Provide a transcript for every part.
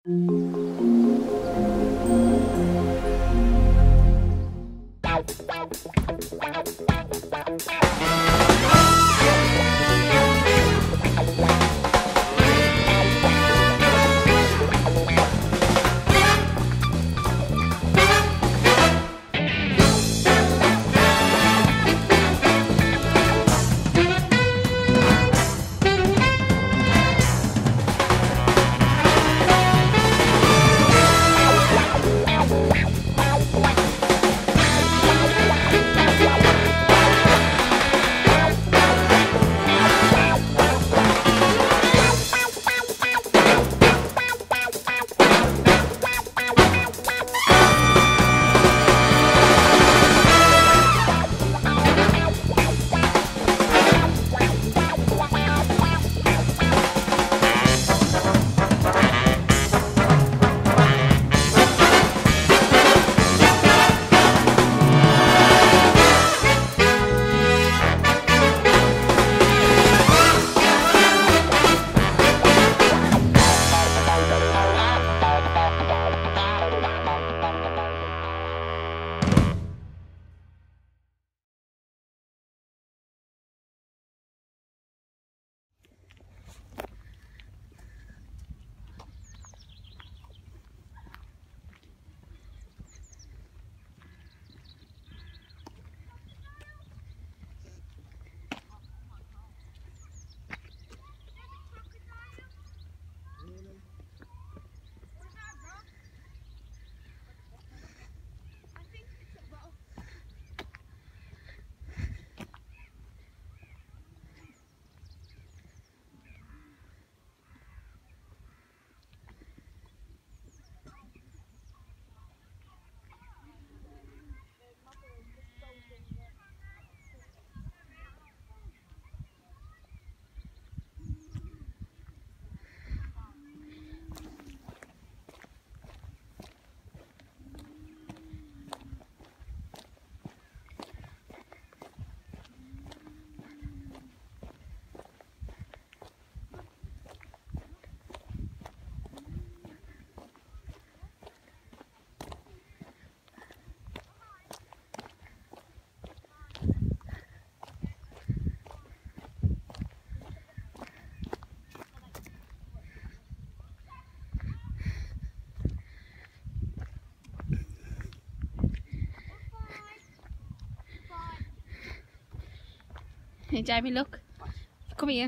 Hey Jamie, look. Come here.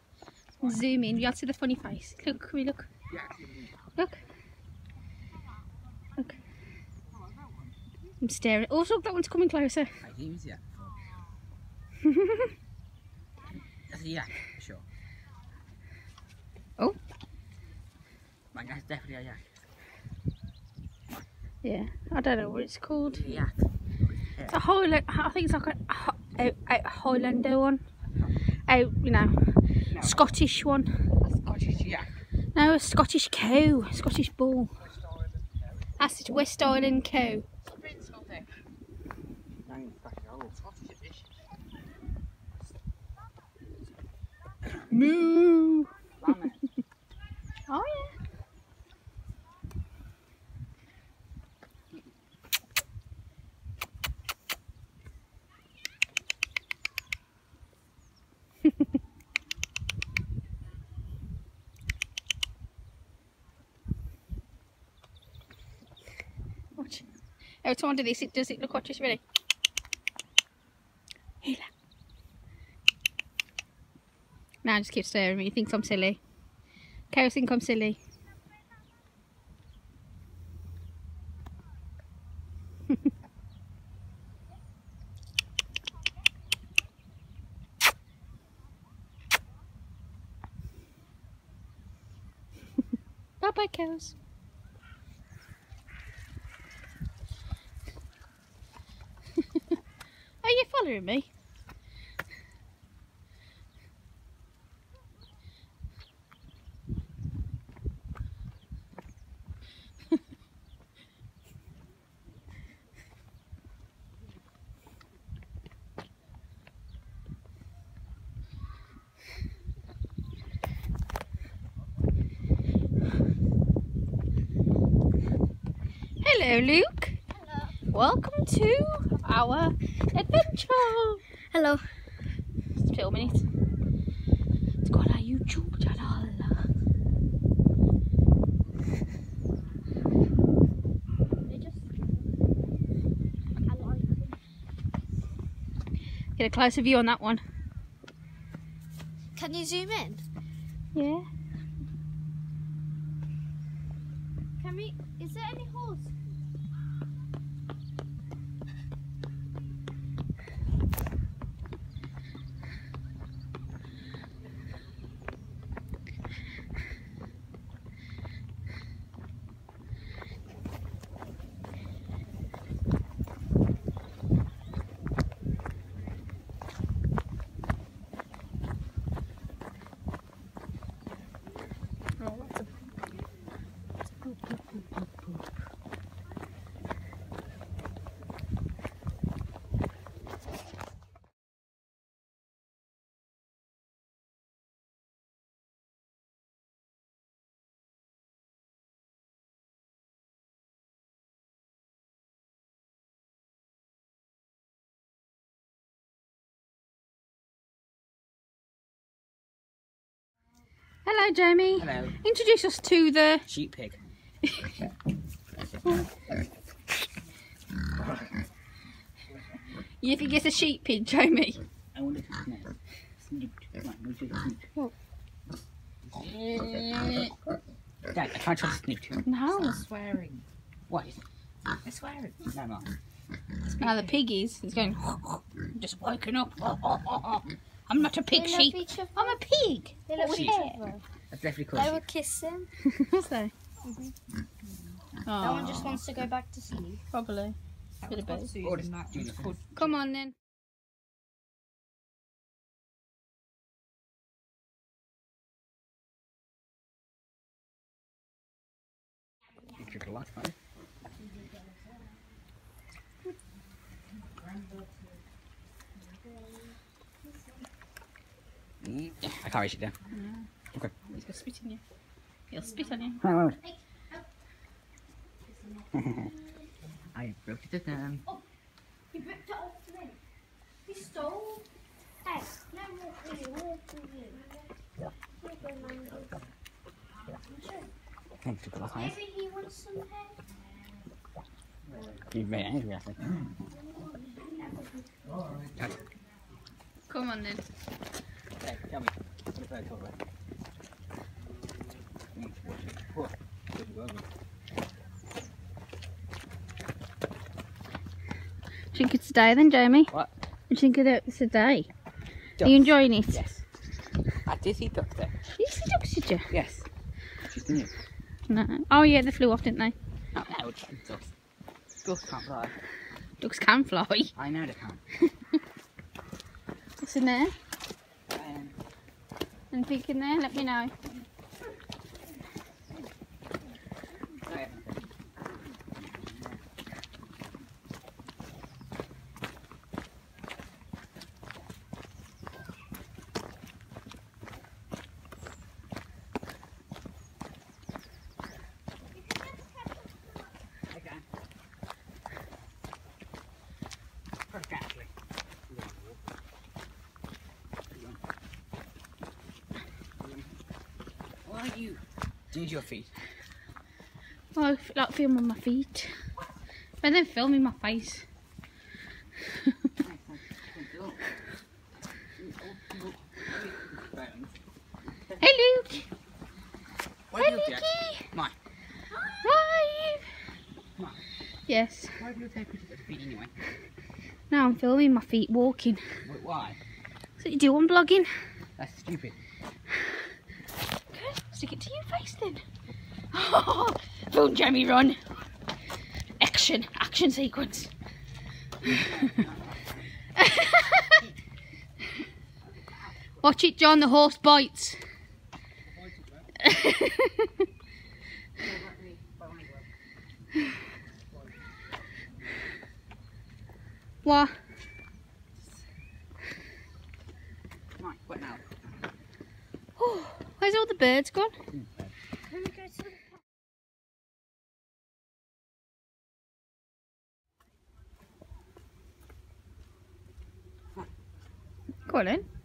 Zoom in. You have to see the funny face. Look, come here, look. Look. Look. I'm staring. Oh, look, that one's coming closer. I've used that before. That's a yak, for sure. Oh. Like, that's definitely a yak. Yeah, I don't know what it's called. It's a yak. It's a Highland. I think it's like a Highlander one. You know, No. Scottish one. A Scottish yak. No, a Scottish cow. Scottish bull. That's it, West Island cow. Moo. Oh yeah. Watch. Every time I do this, it does it. Look, watch this, ready? Hila. Now just keep staring at me. He thinks I'm silly. Cows think I'm silly. Bye bye, cows. Are you following me? Hello, Luke. Hello. Welcome to our adventure. Hello. Just filming it. It's got our YouTube channel. Get a closer view on that one. Can you zoom in? Yeah. Can we? Is there any holes? Hello, Jamie. Hello. Introduce us to the Sheep pig. You think it's a sheep pig, Jamie? I wonder if it's next. Snoot. Come on, move to the snoot. Dad, I can't trust snoot. No. Swearing. What is it? I'm swearing. No, no. Now the piggies is going. Just woken up. I'm not a pig They sheep. love each other. I'm a pig. They love With each hair. other. That's definitely They called were sheep. kissing. Was they? That one just wants to go back to sleep. Probably. Bit of both. Oh, it's not beautiful. Come on then. You drink a lot, right? Yeah, I can't reach it down. Okay. He's gonna spit on you. He'll spit on you. Hang on, I broke it down. He ripped it off me. He stole. Hey, no more for you. More for you. Thanks for the last night. Maybe he wants some hair. You're very angry, I think. Dad, Come on then. Dad, tell me. What did I talk about? Do you think it's a day then, Jamie? What? Do you think it's a day? Ducks. Are you enjoying it? Yes. I did see ducks there. You see ducks, did you? Yes. She's new. No. Oh yeah, they flew off, didn't they? No, no, it's ducks. Ducks can't fly. Ducks can fly. I know they can't. What's in there? Anything in there? Let me know. Why are you doing your feet? Oh, I like filming my feet. And then filming my face. Hey Luke! Why Hey do you do that? Lukey! Come on. Hi! Come on. Yes. Why do you take pictures of your feet anyway? Now I'm filming my feet walking. Why? That's what you do on vlogging. That's stupid. Okay, stick it to your face then. Film Jamie run. Action sequence. Watch it, John, the horse bites. What? Come on, what now? Where's all the birds gone? Let me go to the Go on then.